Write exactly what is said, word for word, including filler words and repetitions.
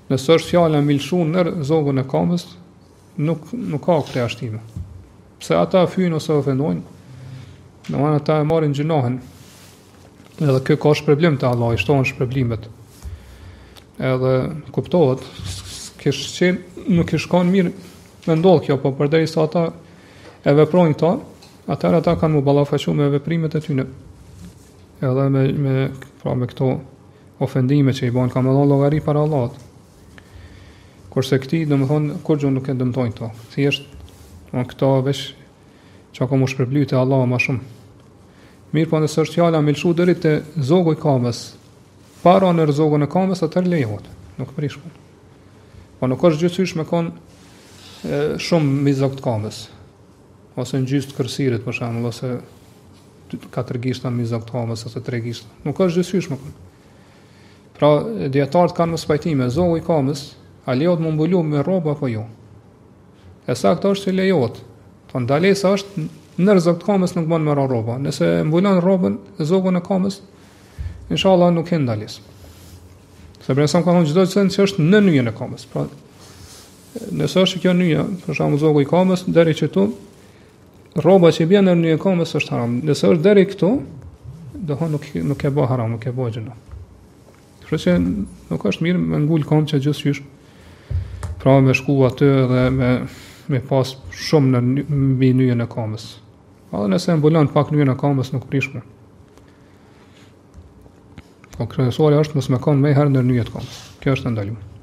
Nëse është fjala milshu nër zogun e kamës, nuk nuk ka këtë ashtime. Pse ata fyjnë ose ofendojnë, domethënë ata e marrin gjunohen. Edhe kjo ka shpërblim te Allah, i shtohen shpërblimet. Edhe kuptohet, kish qenë, nuk kish kanë mirë me ndodh kjo, po përderisa ata e veprojnë këta, atëherë ata kanë mu ballafaqu me veprimet e tyre. Edhe me me pra me këto ofendime që i bën kanë dhënë llogari para Allahut. Kurse këti, domethënë, kur gjë nuk e dëmtojnë këto. Thjesht, on këto veç çka ka mu shpërbly te Allahu më shumë. Mirë, po nëse është fjala me lshu deri te zogu i kamës, para në zogun e kamës, atëherë lejohet, nuk prish. Po nuk është gjithësysh me kon e, shumë mbi zogt kamës, ose në gjystë kërsirit për shembull, ose katër gishta mbi zogt kamës ose tre gishta. Nuk është gjithësysh me kon. Pra dietarët kanë mos pajtime, zogu i kamës, a lejohet më mbulu me rrobë apo jo? E saktë është se lejohet. Po ndalesa është nër zogt kamës nuk bën me rrobë. Nëse mbulon rrobën e zogun e kamës, inshallah nuk ka ndalesë. Sepse sa ka thonë çdo gjë që është në nyjen e kamës. Pra nëse është kjo nyja, për shembull zogu i kamës deri këtu, rroba që bën në nyjen e kamës është haram. Nëse është deri këtu, do të thonë nuk nuk e bë haram, nuk e bë gjëna. Kështu që nuk është mirë me ngul kamë që gjithçysh. Pra me shku aty dhe me me pas shumë në mbi nyjen e kamës. Edhe nëse mbulon pak nyjen e kamës nuk prish më. Po kryesorja është mos me kanë më herë në nyjet kamës. Kjo është ndaluar.